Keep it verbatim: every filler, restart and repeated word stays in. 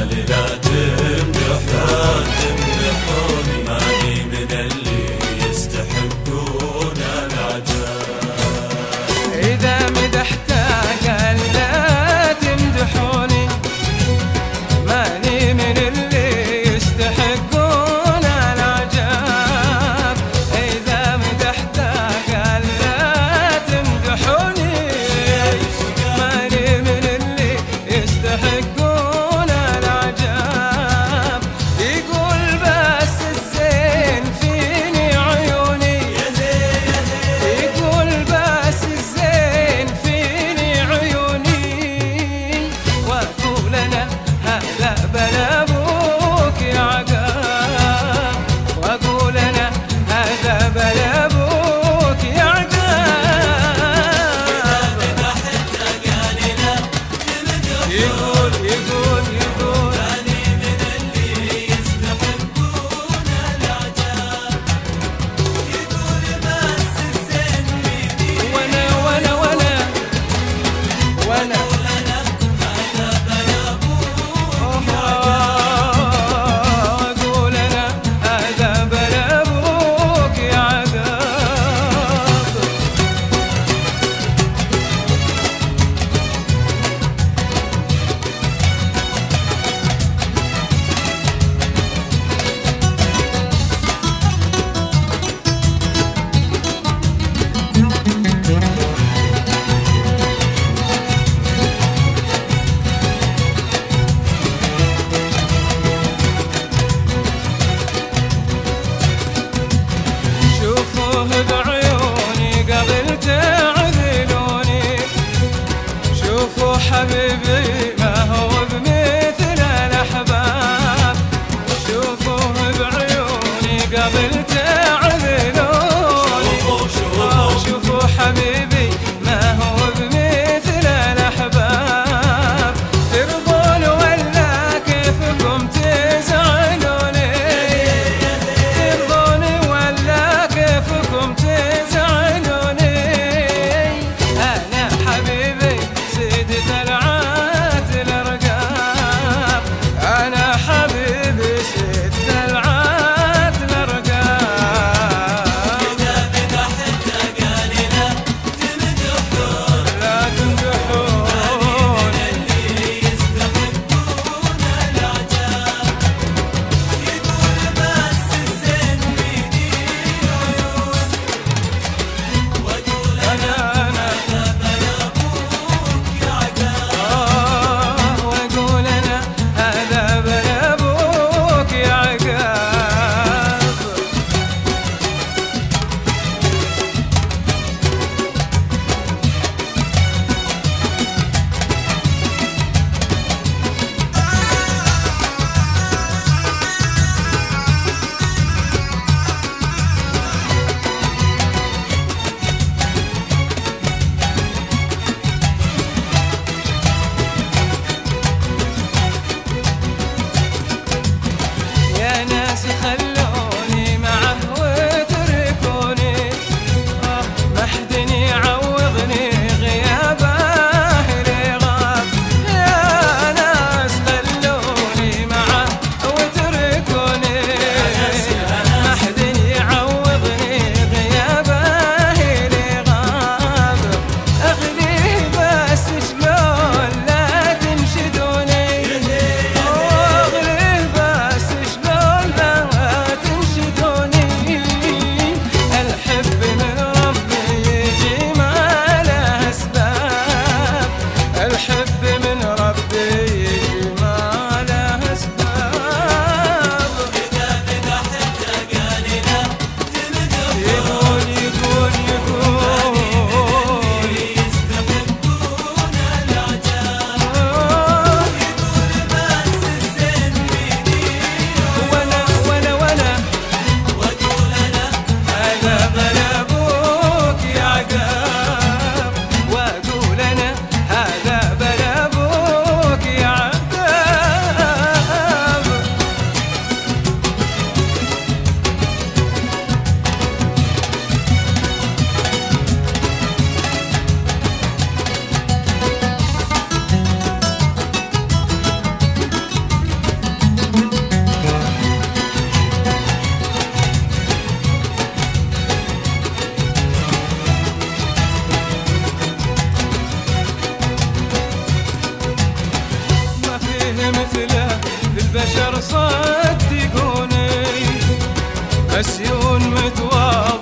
غالي لا تمدح لا تمدحوني، ماني من اللي يستحقون العجاب. إذا مدحتك لا تمدحوني، ماني من اللي يستحقون العجاب. إذا مدحتك لا تمدحوني، ماني من اللي يستحقون العجاب. يقول بس الزين فيني عيوني، يقول بس الزين فيني عيوني، واقول انا هلا بلا ابوك يا عقاب، واقول انا هذا بلا ابوك يا عقاب. يقول يقول يقول ماني من اللي يستحقون العجاب. يقول بس الزين فيني، وانا وانا وانا وانا لنا هذا بلا ابوك يا عقاب. اقول انا هذا بلا ابوك يا عقاب. شوفوه بعيوني قبل تعذلوني، شوفوا حبيبي ما هو بمثل الأحباب. شوفوه بعيوني قبل تعذلوني، شوفوا حبيبي ما هو بمثل الأحباب. ترضون ولا كيفكم تزعلوني، ترضوني ولا كيفكم تزعلوني. أنا حبيبي سيد دلعات الأرقام، أنا حبيبي سيد دلعات الأرقام. البشر صدقوني، مسيون متواضع